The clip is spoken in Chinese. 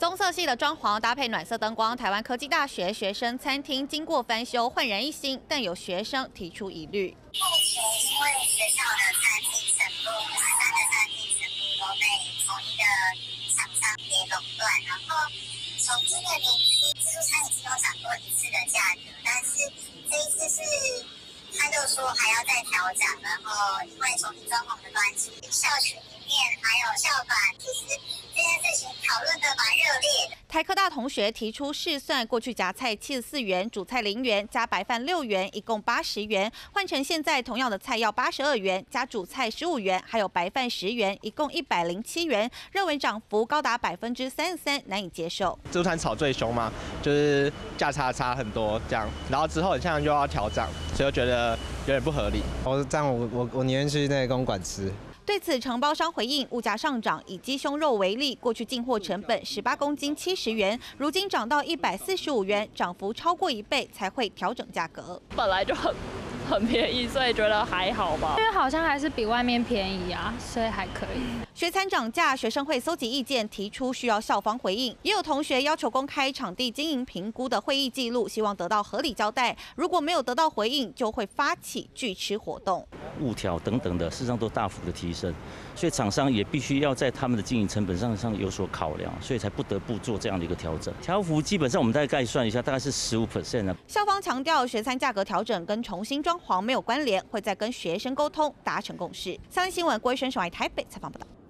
棕色系的装潢搭配暖色灯光，台湾科技大学学生餐厅经过翻修，焕然一新，但有学生提出疑虑。 目前因为学校的餐厅全部，台湾的餐厅全部都被同一个厂商给垄断，然后从今年年初自助餐已经有涨过一次的价格，但是这一次是他就说还要再调涨，然后因为重新装潢的关系，校群里面还有校版，其实这件事情讨论的蛮热烈的。 台科大同学提出试算，过去夹菜74元，主菜0元，加白饭6元，一共80元，换成现在同样的菜要82元，加主菜15元，还有白饭10元，一共107元，认为涨幅高达33%，难以接受。 自助餐炒最凶嘛，就是价差很多这样，然后之后很像又要调涨，所以我觉得有点不合理。 我宁愿去那个公馆吃。 对此，承包商回应，物价上涨，以鸡胸肉为例，过去进货成本18公斤70元，如今涨到145元，涨幅超过1倍，才会调整价格。 本来就很便宜，所以觉得还好吧。 因为好像还是比外面便宜啊，所以还可以。 学餐涨价，学生会搜集意见，提出需要校方回应。也有同学要求公开场地经营评估的会议记录，希望得到合理交代。如果没有得到回应，就会发起拒吃活动。 物调等等的，事实上都大幅的提升，所以厂商也必须要在他们的经营成本上有所考量，所以才不得不做这样的一个调整。调幅基本上我们大概算一下，大概是15%啊。 校方强调，学餐价格调整跟重新装潢没有关联，会再跟学生沟通，达成共识。三立新闻郭医生台北采访报道。